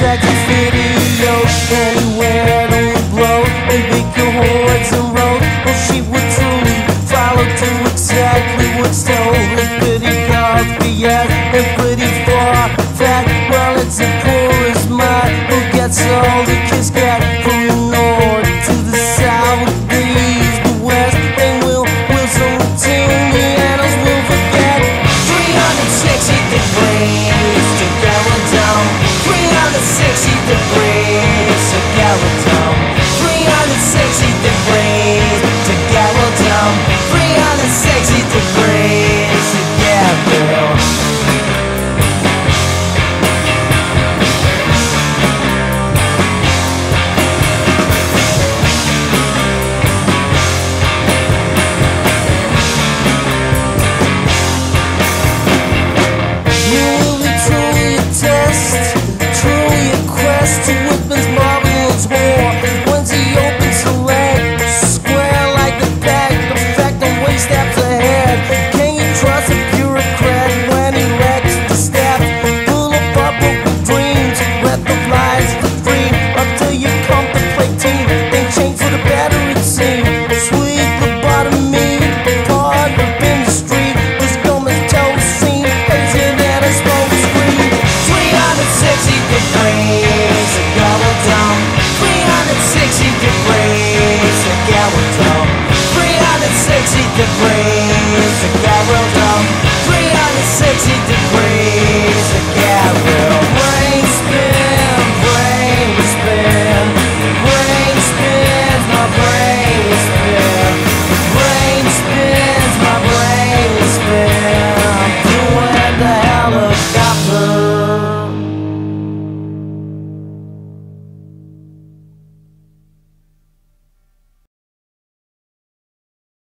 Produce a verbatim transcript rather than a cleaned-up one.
sex video. Anywhere that would blow and big hordes and road. Well, she would truly follow to exactly what's told. And pretty called B S and pretty far fact. Well, it's a poorest mind who gets all the kids got from the north to the south, the east, the west. And we'll, we'll so tune the annals will forget. three hundred sixty degrees to Galadon. three hundred sixty degrees to Galadon. three hundred sixty degrees to Galadon. three hundred sixty degrees to Galadon. To Whitman's marvelous war. Once he opens the leg, square like a pack, the fact of waste after head. Can you trust a bureaucrat when he lacks the staff? Full of bubble dreams, breath of lies to dream until you contemplate team. Then change for the better it seems. Sweet lobotomy, part of in the street. This gum's toe scene, hazier than a smoke screen. three hundred sixty degrees. three hundred sixty degrees to Galadon. three hundred sixty degrees to Galadon. three hundred sixty degrees.